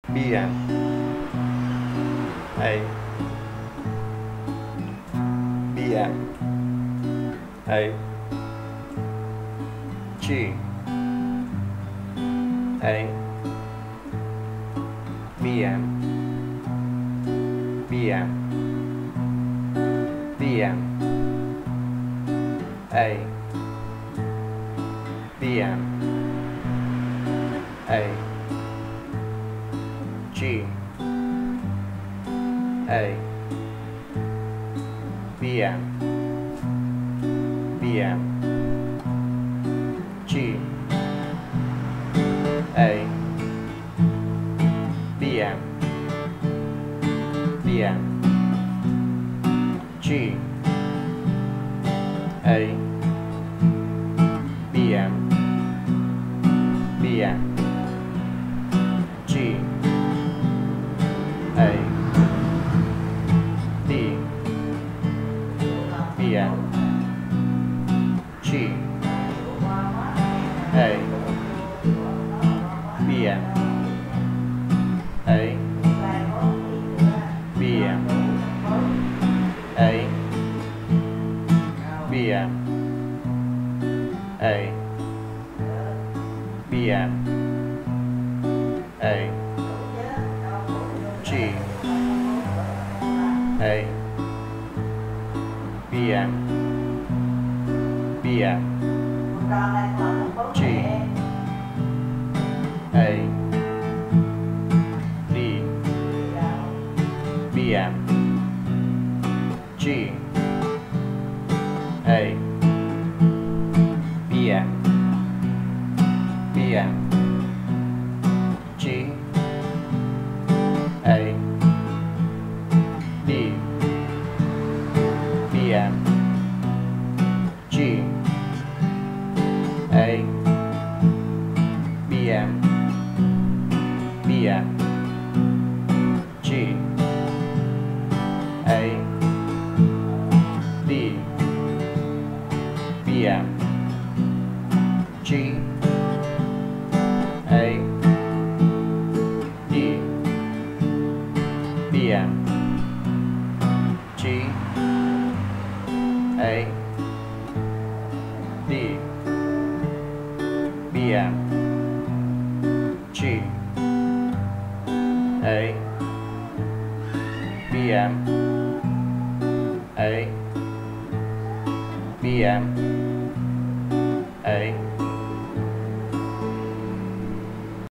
B M A B M A G A B M B M B M A B M A G A B M B M G A B M B M G A B M B M G A B B M G A B M A B M A B M A B M A G A B M B M G A D B M G A B M B M G A D B M G A B M B M G A D B M G A D B M G A D B M G A B M A B M